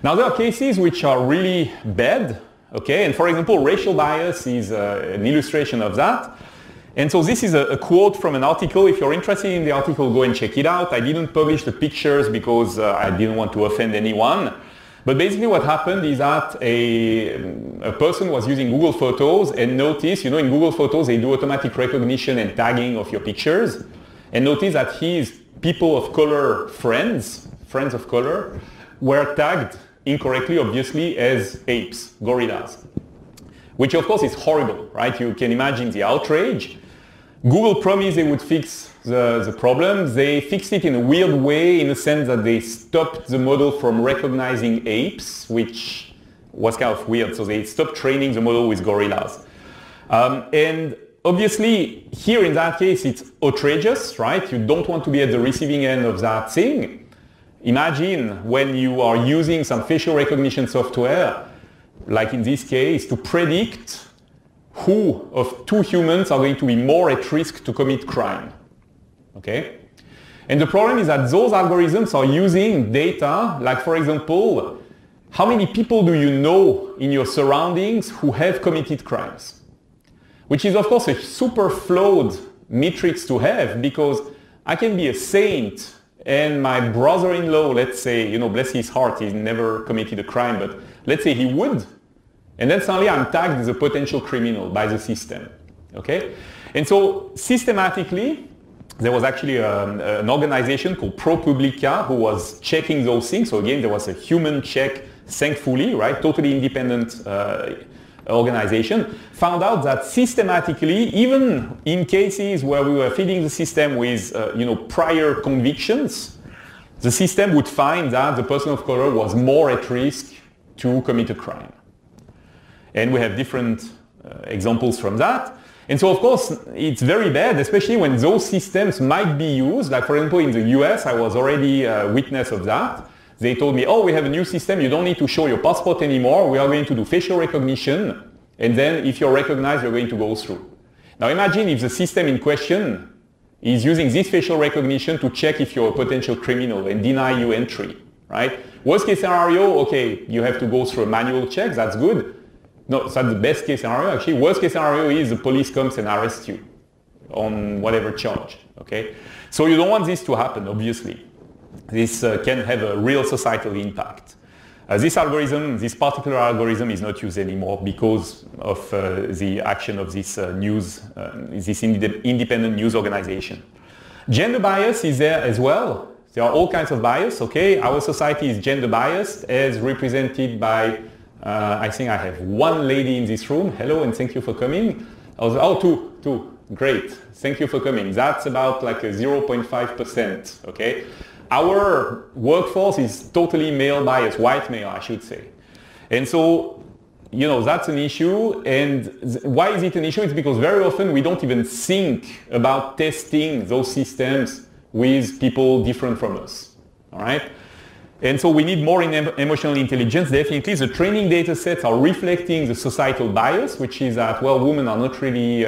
Now there are cases which are really bad, okay? And for example, racial bias is an illustration of that. And so this is a quote from an article. If you're interested in the article, go and check it out. I didn't publish the pictures because I didn't want to offend anyone. But basically what happened is that a person was using Google Photos and noticed, in Google Photos they do automatic recognition and tagging of your pictures. And noticed that his people of color friends of color, were tagged incorrectly, obviously, as apes, gorillas. Which of course is horrible, right? You can imagine the outrage. Google promised they would fix the problem. They fixed it in a weird way, in the sense that they stopped the model from recognizing apes, which was kind of weird. So they stopped training the model with gorillas. And obviously, here in that case, it's outrageous, right? You don't want to be at the receiving end of that thing. Imagine when you are using some facial recognition software, like in this case, to predict who of two humans are going to be more at risk to commit crime. Okay? And the problem is that those algorithms are using data, like for example, how many people do you know in your surroundings who have committed crimes? Which is of course a super flawed matrix to have, because I can be a saint and my brother-in-law, let's say, bless his heart, he's never committed a crime, but let's say he would. And then suddenly I'm tagged as a potential criminal by the system, okay? And so systematically, there was actually an organization called ProPublica who was checking those things. So again, there was a human check, thankfully, right? Totally independent organization. Found out that systematically, even in cases where we were feeding the system with, prior convictions, the system would find that the person of color was more at risk to commit a crime. And we have different examples from that. And so, of course, it's very bad, especially when those systems might be used. Like, for example, in the US, I was already a witness of that. They told me, we have a new system. You don't need to show your passport anymore. We are going to do facial recognition. And then if you're recognized, you're going to go through. Now, imagine if the system in question is using this facial recognition to check if you're a potential criminal and deny you entry, right? Worst case scenario, okay, you have to go through a manual check. That's good. No, that's the best case scenario. Actually, worst case scenario is the police comes and arrests you on whatever charge, okay? So you don't want this to happen, obviously. This can have a real societal impact. This particular algorithm is not used anymore because of the action of this independent news organization. Gender bias is there as well. There are all kinds of bias, okay? Our society is gender biased, as represented by I think I have one lady in this room. Hello and thank you for coming. Two. Great. Thank you for coming. That's about like a 0.5%, okay? Our workforce is totally male biased, white male, I should say. And so, that's an issue. And why is it an issue? It's because very often we don't even think about testing those systems with people different from us, all right? And so we need more emotional intelligence. Definitely, the training data sets are reflecting the societal bias, which is that, women are not really,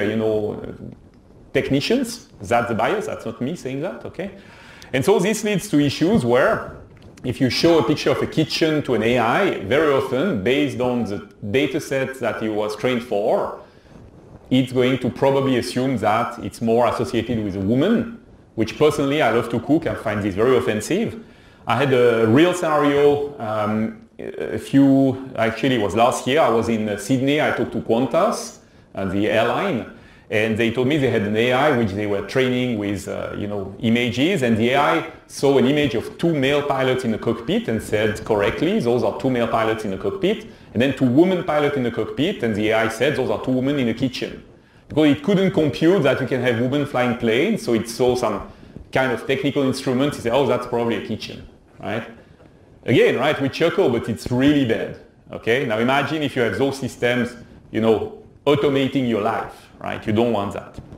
technicians. That's the bias. That's not me saying that, okay? And so this leads to issues where if you show a picture of a kitchen to an AI, very often, based on the data set that it was trained for, it's going to probably assume that it's more associated with a woman, which personally I love to cook. I find this very offensive. I had a real scenario it was last year. I was in Sydney. I talked to Qantas, the airline, and they told me they had an AI which they were training with, images, and the AI saw an image of two male pilots in the cockpit and said correctly, those are two male pilots in the cockpit, and then two women pilots in the cockpit, and the AI said those are two women in the kitchen. Because it couldn't compute that you can have women flying planes, so it saw some kind of technical instruments. It said, that's probably a kitchen. Right? Again, right, we chuckle, but it's really bad, okay? Now imagine if you have those systems, automating your life, right? You don't want that.